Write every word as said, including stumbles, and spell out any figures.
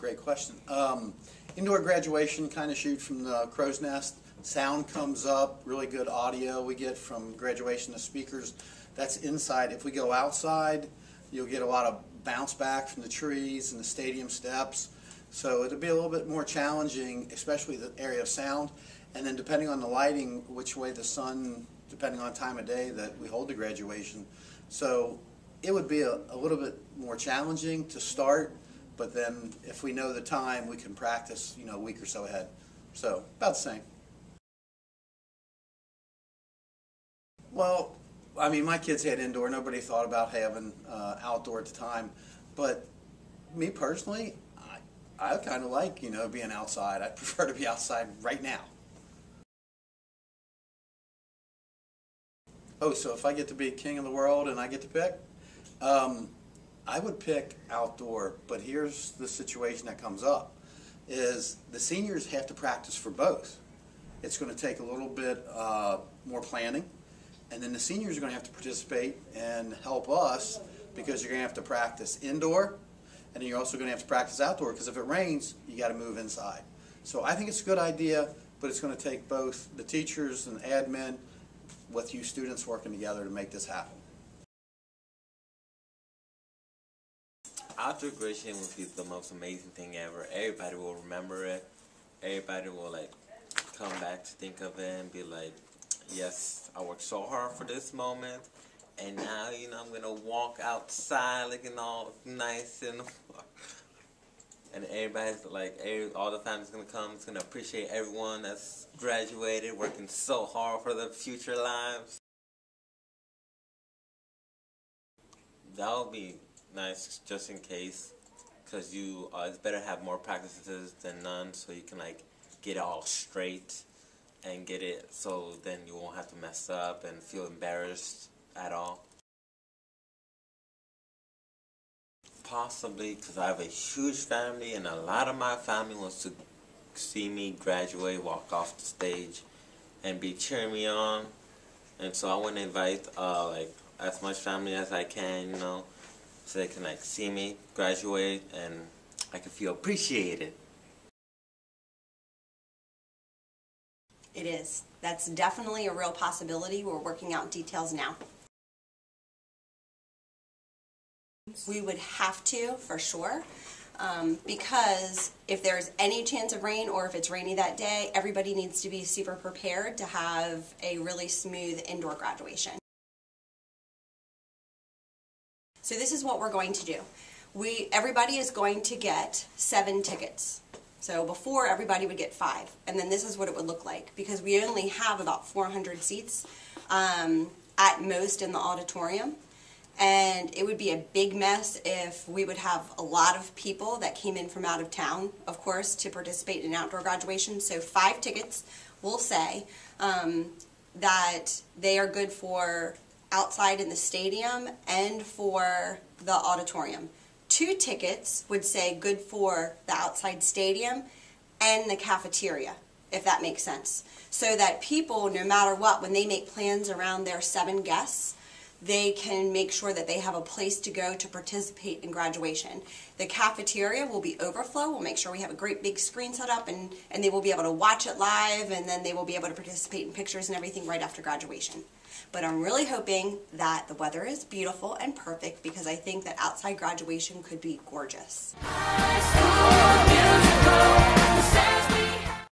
great question. Um, indoor graduation, kind of shoot from the crow's nest. Sound comes up, really good audio we get from graduation of speakers. That's inside. If we go outside, you'll get a lot of bounce back from the trees and the stadium steps. So it'll be a little bit more challenging, especially the area of sound. And then depending on the lighting, which way the sun, depending on time of day that we hold the graduation. So it would be a, a little bit more challenging to start, but then if we know the time, we can practice, you know, a week or so ahead. So about the same. Well, I mean, my kids had indoor. Nobody thought about having uh, outdoor at the time. But me personally, I, I kind of like, you know, being outside. I prefer to be outside right now. Oh, so if I get to be king of the world and I get to pick, um, I would pick outdoor. But here's the situation that comes up, is the seniors have to practice for both. It's going to take a little bit uh, more planning. And then the seniors are going to have to participate and help us, because you're going to have to practice indoor, and then you're also going to have to practice outdoor, because if it rains, you got to move inside. So I think it's a good idea, but it's going to take both the teachers and admin with you students working together to make this happen. Outdoor graduation will be the most amazing thing ever. Everybody will remember it. Everybody will like come back to think of it and be like, yes, I worked so hard for this moment, and now, you know, I'm going to walk outside looking all nice, and and everybody's like, every, all the family's going to come. It's going to appreciate everyone that's graduated, working so hard for their future lives. That would be nice, just in case, because you, uh, it's better to have more practices than none, so you can, like, get it all straight and get it so then you won't have to mess up and feel embarrassed at all. Possibly because I have a huge family, and a lot of my family wants to see me graduate, walk off the stage, and be cheering me on. And so I want to invite uh, like as much family as I can, you know, so they can like see me graduate and I can feel appreciated. It is. That's definitely a real possibility. We're working out details now. We would have to, for sure, um, because if there's any chance of rain or if it's rainy that day, everybody needs to be super prepared to have a really smooth indoor graduation. So this is what we're going to do. We, everybody is going to get seven tickets. So before, everybody would get five, and then this is what it would look like, because we only have about four hundred seats um, at most in the auditorium, and it would be a big mess if we would have a lot of people that came in from out of town, of course, to participate in outdoor graduation. So five tickets will say um, that they are good for outside in the stadium and for the auditorium. Two tickets would say good for the outside stadium and the cafeteria, if that makes sense. So that people, no matter what, when they make plans around their seven guests, they can make sure that they have a place to go to participate in graduation. The cafeteria will be overflow. We'll make sure we have a great big screen set up, and, and they will be able to watch it live, and then they will be able to participate in pictures and everything right after graduation. But I'm really hoping that the weather is beautiful and perfect, because I think that outside graduation could be gorgeous.